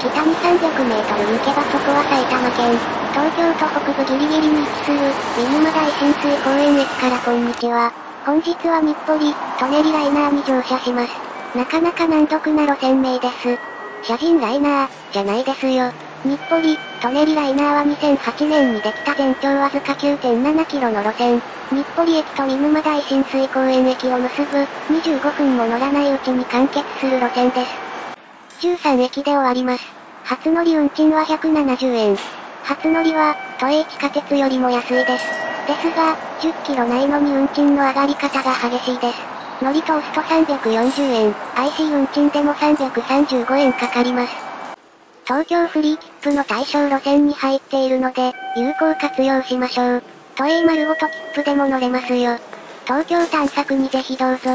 北に300メートル行けばそこは埼玉県。東京都北部ギリギリに位置する、見沼大浸水公園駅からこんにちは。本日は日暮里、舎人ライナーに乗車します。なかなか難読な路線名です。車人ライナー、じゃないですよ。日暮里、舎人ライナーは2008年にできた全長わずか 9.7 キロの路線。日暮里駅と見沼大浸水公園駅を結ぶ、25分も乗らないうちに完結する路線です。13駅で終わります。初乗り運賃は170円。初乗りは、都営地下鉄よりも安いです。ですが、10キロないのに運賃の上がり方が激しいです。乗り通すと340円、IC 運賃でも335円かかります。東京フリー切符の対象路線に入っているので、有効活用しましょう。都営丸ごと切符でも乗れますよ。東京探索にぜひどうぞ。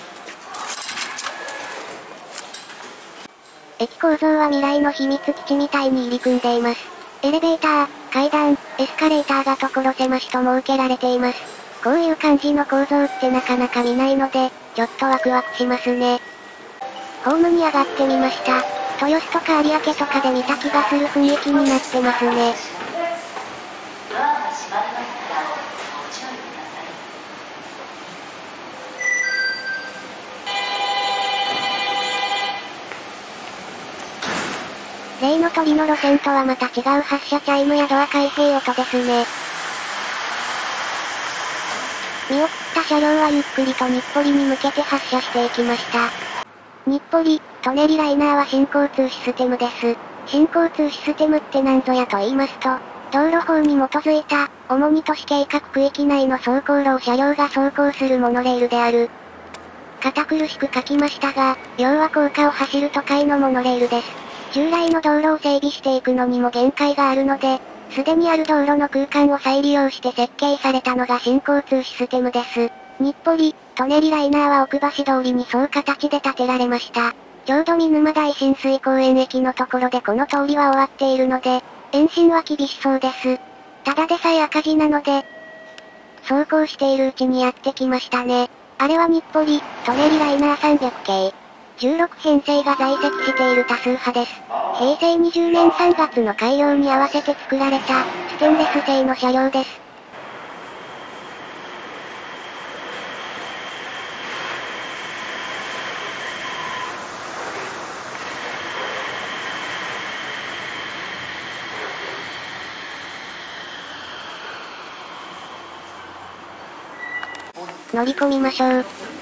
駅構造は未来の秘密基地みたいに入り組んでいます。エレベーター、階段、エスカレーターが所狭しと設けられています。こういう感じの構造ってなかなか見ないので、ちょっとワクワクしますね。ホームに上がってみました。豊洲とか有明とかで見た気がする雰囲気になってますね。例の鳥の路線とはまた違う発車チャイムやドア開閉音ですね。見送った車両はゆっくりと日暮里に向けて発車していきました。日暮里、舎人ライナーは新交通システムです。新交通システムって何ぞやと言いますと、道路法に基づいた、主に都市計画区域内の走行路を車両が走行するモノレールである。堅苦しく書きましたが、要は高架を走る都会のモノレールです。従来の道路を整備していくのにも限界があるので、すでにある道路の空間を再利用して設計されたのが新交通システムです。日暮里、舎人ライナーは奥橋通りに沿う形で建てられました。ちょうど見沼大浸水公園駅のところでこの通りは終わっているので、延伸は厳しそうです。ただでさえ赤字なので、走行しているうちにやってきましたね。あれは日暮里、舎人ライナー300系。16編成が在籍している多数派です。平成20年3月の開業に合わせて作られた、ステンレス製の車両です。乗り込みましょう。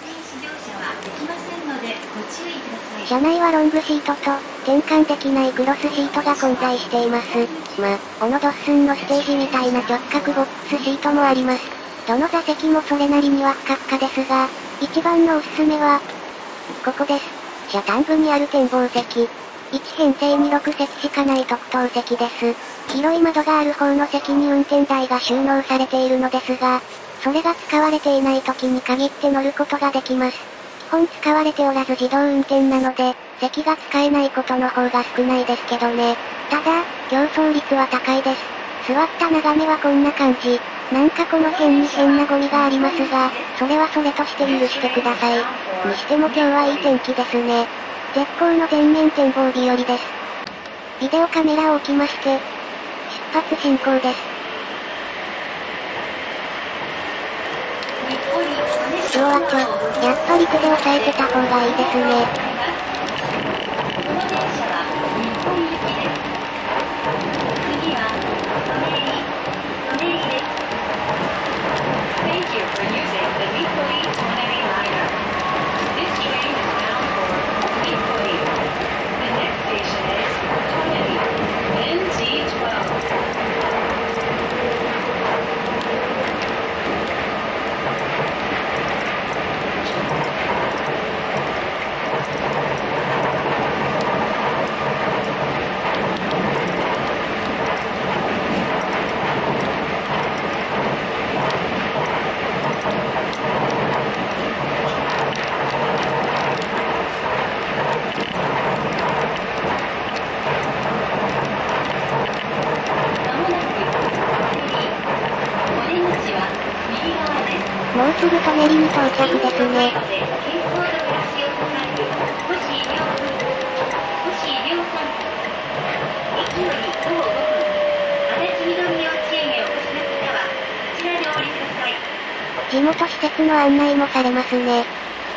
車内はロングシートと、転換できないクロスシートが混在しています。オノドッスンのステージみたいな直角ボックスシートもあります。どの座席もそれなりにはふかふかですが、一番のおすすめは、ここです。車端部にある展望席。1編成に6席しかない特等席です。広い窓がある方の席に運転台が収納されているのですが、それが使われていない時に限って乗ることができます。基本使われておらず自動運転なので、席が使えないことの方が少ないですけどね。ただ、競争率は高いです。座った眺めはこんな感じ。なんかこの辺に変なゴミがありますが、それはそれとして許してください。にしても今日はいい天気ですね。絶好の全面展望日和です。ビデオカメラを置きまして、出発進行です。うわやっぱり手で押さえてた方がいいですね。もうすぐ舎人に到着ですね。 地元施設の案内もされますね。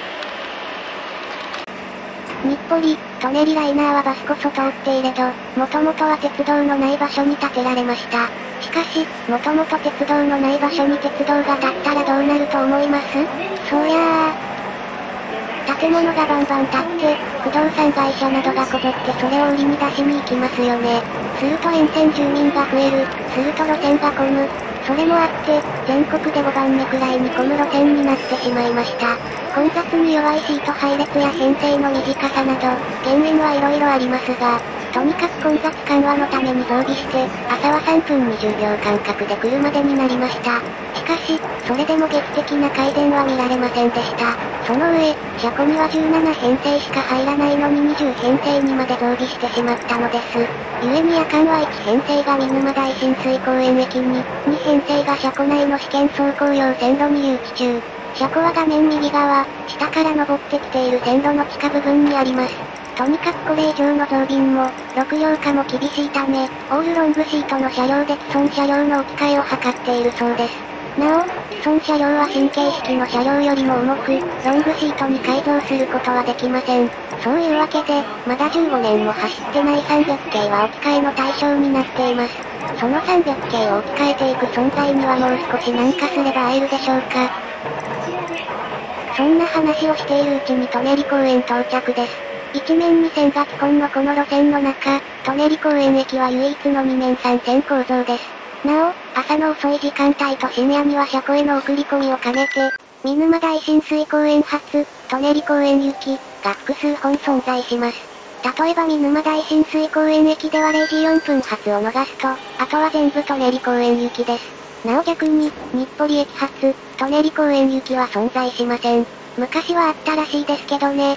日暮里、舎人ライナーはバスこそ通っていれど、もともとは鉄道のない場所に建てられました。しかし、もともと鉄道のない場所に鉄道が建ったらどうなると思います？そうや建物がバンバン建って、不動産会社などがこぞってそれを売りに出しに行きますよね。すると沿線住民が増える、すると路線が混む。それもあって、全国で5番目くらいに混む路線になってしまいました。混雑に弱いシート配列や編成の短さなど、原因はいろいろありますが、とにかく混雑緩和のために増備して、朝は3分20秒間隔で来るまでになりました。しかし、それでも劇的な改善は見られませんでした。その上、車庫には17編成しか入らないのに20編成にまで増備してしまったのです。故に夜間は1編成が見沼大親水公園駅に、2編成が車庫内の試験走行用線路に誘致中。車庫は画面右側、下から登ってきている線路の地下部分にあります。とにかくこれ以上の増便も、6両化も厳しいため、オールロングシートの車両で既存車両の置き換えを図っているそうです。なお、既存車両は新形式の車両よりも重く、ロングシートに改造することはできません。そういうわけで、まだ15年も走ってない300系は置き換えの対象になっています。その300系を置き換えていく存在にはもう少しなんかすれば会えるでしょうか。そんな話をしているうちに舎人公園到着です。一面2線が基本のこの路線の中、舎人公園駅は唯一の2面3線構造です。なお、朝の遅い時間帯と深夜には車庫への送り込みを兼ねて、見沼大親水公園発、舎人公園行き、が複数本存在します。例えば見沼大親水公園駅では0時4分発を逃すと、あとは全部舎人公園行きです。なお逆に、日暮里駅発、舎人公園行きは存在しません。昔はあったらしいですけどね。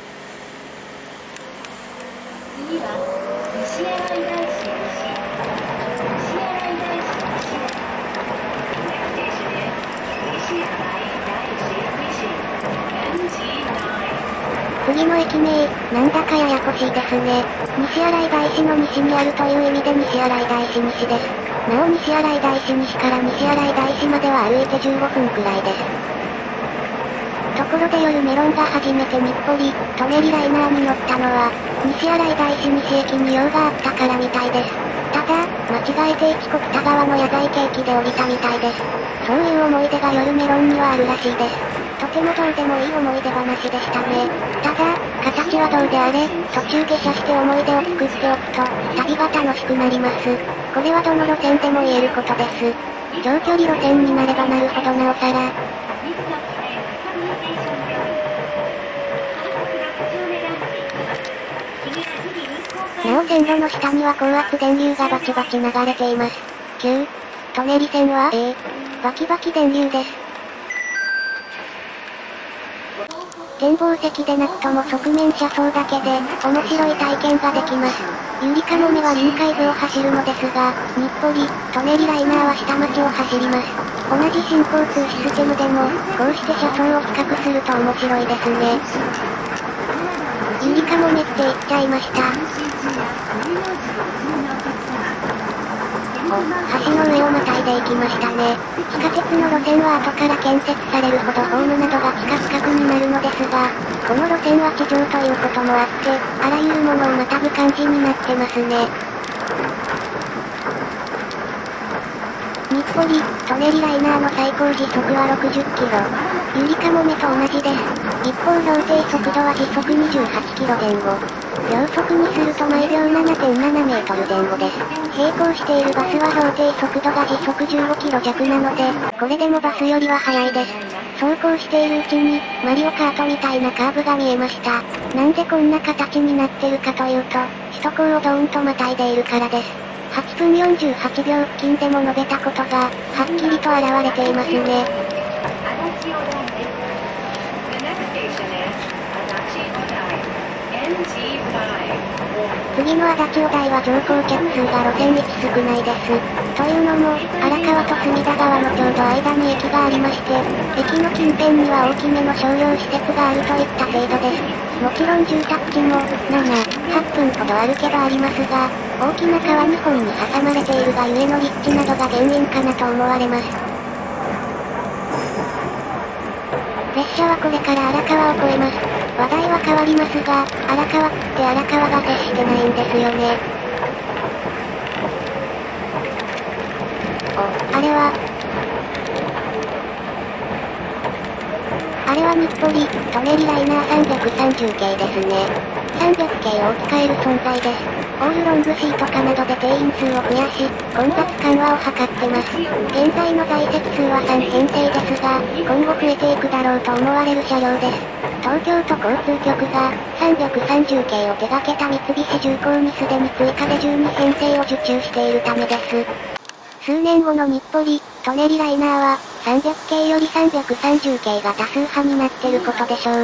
次は、西新井大師西。西新井大師西。Next station is 西新井大師西。NG9。 次の駅名、なんだかややこしいですね。西新井大師の西にあるという意味で西新井大師西です。なお西新井大師西から西新井大師までは歩いて15分くらいです。ところで夜メロンが初めて日暮里、舎人ライナーに乗ったのは、西新井大師西駅に用があったからみたいです。ただ、間違えて一国田川の矢沢池駅で降りたみたいです。そういう思い出が夜メロンにはあるらしいです。とてもどうでもいい思い出話でしたね。ただ、形はどうであれ、途中下車して思い出を作っておくと、旅が楽しくなります。これはどの路線でも言えることです。長距離路線になればなるほどなおさら。なお線路の下には高圧電流がバチバチ流れています。9、舎人線はバキバキ電流です。展望席でなくとも側面車窓だけで、面白い体験ができます。ゆりかもめは臨海部を走るのですが、日暮里、舎人ライナーは下町を走ります。同じ新交通システムでも、こうして車窓を比較すると面白いですね。ゆりかもめって言っちゃいました。橋の上をまたいでいきましたね。地下鉄の路線は後から建設されるほどホームなどが地下深くになるのですが、この路線は地上ということもあって、あらゆるものをまたぐ感じになってますね。日暮里、舎人ライナーの最高時速は60キロ。ゆりかもめと同じです。一方標定速度は時速28キロ前後。秒速にすると毎秒 7.7 メートル前後です。並行しているバスは標定速度が時速15キロ弱なので、これでもバスよりは速いです。走行しているうちに、マリオカートみたいなカーブが見えました。なんでこんな形になってるかというと、首都高をドーンとまたいでいるからです。8分48秒付近でも述べたことが、はっきりと現れていますね。次の足立小台は乗降客数が路線1少ないです。というのも、荒川と隅田川のちょうど間に駅がありまして、駅の近辺には大きめの商業施設があるといった程度です。もちろん住宅地も、7、8分ほど歩けばありますが、大きな川2本に挟まれているがゆえの立地などが原因かなと思われます。 車はこれから荒川を越えます。話題は変わりますが、荒川って荒川が接してないんですよね。お、あれは日暮里、舎人ライナー330系ですね。300系を置き換える存在です。オールロングシート化などで定員数を増やし、混雑緩和を図ってます。現在の在籍数は3編成ですが、今後増えていくだろうと思われる車両です。東京都交通局が330系を手掛けた三菱重工にすでに追加で12編成を受注しているためです。数年後の日暮里、舎人ライナーは、300系より330系が多数派になってることでしょう。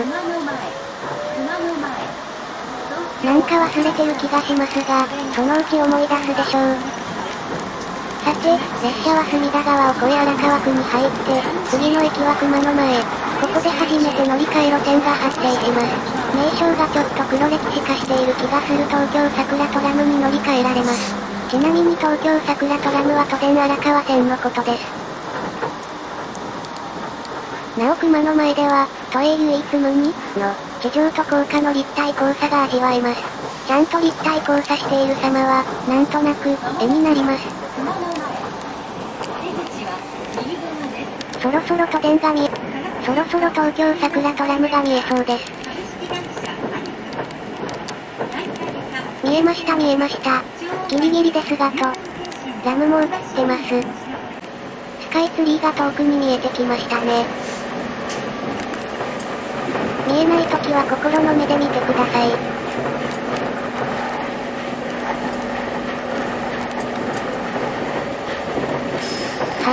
なんか忘れてる気がしますが、そのうち思い出すでしょう。さて、列車は隅田川を越え荒川区に入って、次の駅は熊野前。ここで初めて乗り換え路線が発生します。名称がちょっと黒歴史化している気がする東京桜トラムに乗り換えられます。ちなみに東京桜トラムは都電荒川線のことです。なお熊野前では、都営唯一無二の地上と高架の立体交差が味わえます。ちゃんと立体交差している様は、なんとなく、絵になります。そろそろ都電がそろそろ東京桜トラムが見えそうです。見えました見えました。ギリギリですがと。ラムも映ってます。スカイツリーが遠くに見えてきましたね。見えないときは心の目で見てください。はい。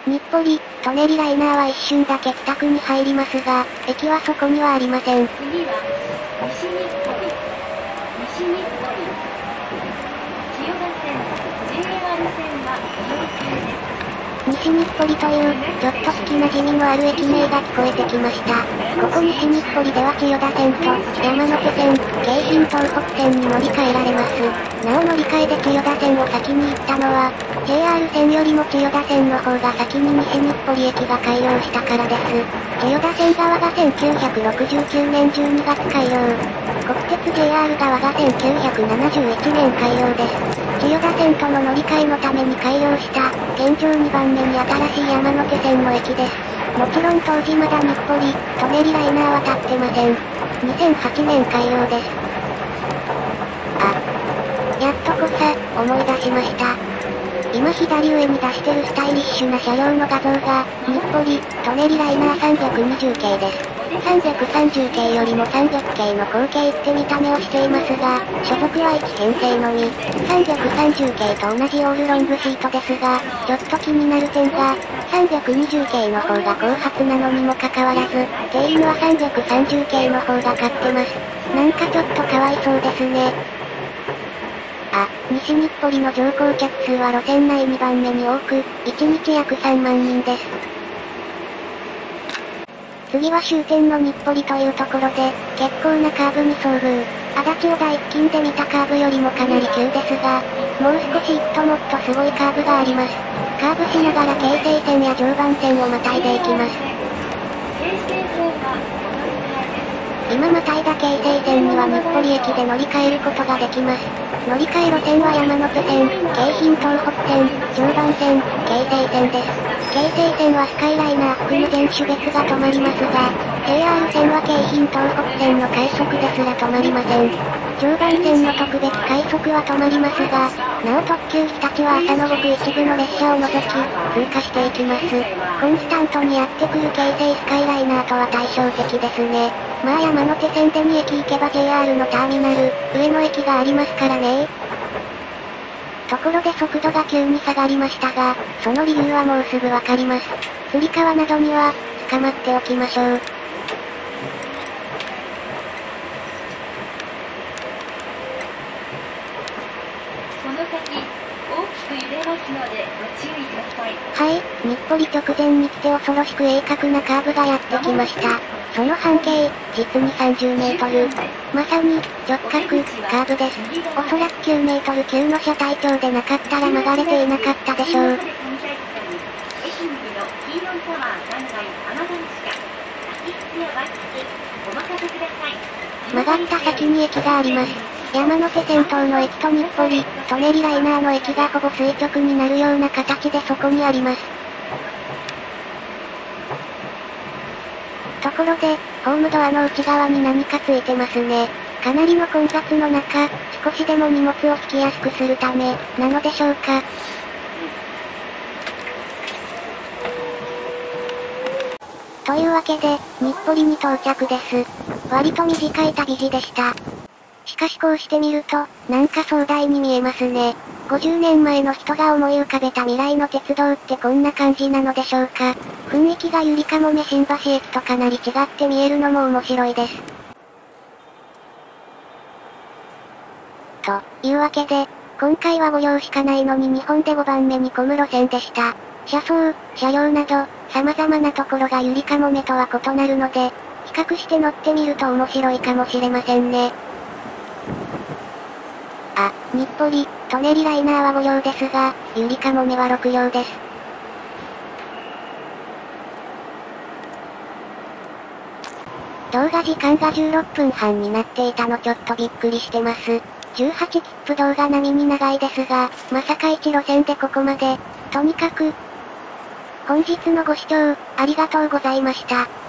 日暮里、舎人ライナーは一瞬だけ北区に入りますが、駅はそこにはありません。 次は、西日暮里。西日暮里。千代田線、JR 線は利用中です。 西日暮里という、ちょっと聞き馴染みのある駅名が聞こえてきました。ここ西日暮里では千代田線と、山手線、京浜東北線に乗り換えられます。なお乗り換えで千代田線を先に行ったのは、JR 線よりも千代田線の方が先に西日暮里駅が開業したからです。千代田線側が1969年12月開業。国鉄 JR 側が1971年開業です。千代田線との乗り換えのために開業した、現状2番目に新しい山手線の駅です。もちろん当時まだ日暮里、舎人ライナーは立ってません。2008年開業です。あ、やっとこさ、思い出しました。今左上に出してるスタイリッシュな車両の画像が、日暮里、舎人ライナー320系です。330系よりも300系の後継って見た目をしていますが、所属は1編成のみ。330系と同じオールロングシートですが、ちょっと気になる点が、320系の方が後発なのにもかかわらず、定員は330系の方が勝ってます。なんかちょっとかわいそうですね。あ、西日暮里の乗降客数は路線内2番目に多く、1日約3万人です。次は終点の日暮里というところで、結構なカーブに遭遇。足立を大金で見たカーブよりもかなり急ですが、もう少し行くともっとすごいカーブがあります。カーブしながら京成線や常磐線をまたいでいきます。今またいだ京成線には日暮里駅で乗り換えることができます。乗り換え路線は山手線、京浜東北線、常磐線、京成線です。京成線はスカイライナー含む全種別が止まりますが、JR 線は京浜東北線の快速ですら止まりません。常磐線の特別快速は止まりますが、なお特急日立は朝のごく一部の列車を除き、通過していきます。コンスタントにやってくる京成スカイライナーとは対照的ですね。まあ山手線で2駅行けば JR のターミナル、上野駅がありますからね。ところで速度が急に下がりましたが、その理由はもうすぐわかります。つり革などには、捕まっておきましょう。 この先、大きく揺れますのでご注意ください。 はい、日暮里直前に来て恐ろしく鋭角なカーブがやってきました。その半径、実に30メートル。まさに、直角、カーブです。おそらく9メートル級の車体長でなかったら曲がれていなかったでしょう。 駅右の黄色いタワー3階、浜田曲がった先に駅があります。山手線等の駅と日暮里、舎人ライナーの駅がほぼ垂直になるような形でそこにあります。ところで、ホームドアの内側に何かついてますね。かなりの混雑の中、少しでも荷物を引きやすくするため、なのでしょうか。というわけで、日暮里に到着です。割と短い旅路でした。しかしこうしてみると、なんか壮大に見えますね。50年前の人が思い浮かべた未来の鉄道ってこんな感じなのでしょうか。雰囲気がゆりかもめ新橋駅とかなり違って見えるのも面白いです。というわけで、今回は5両しかないのに日本で5番目に混む路線でした。車窓、車両など、様々なところがゆりかもめとは異なるので、比較して乗ってみると面白いかもしれませんね。あ、日暮里、舎人ライナーは5両ですが、ゆりかもめは6両です。動画時間が16分半になっていたのちょっとびっくりしてます。18切符動画並みに長いですが、まさか1路線でここまで。とにかく、本日のご視聴、ありがとうございました。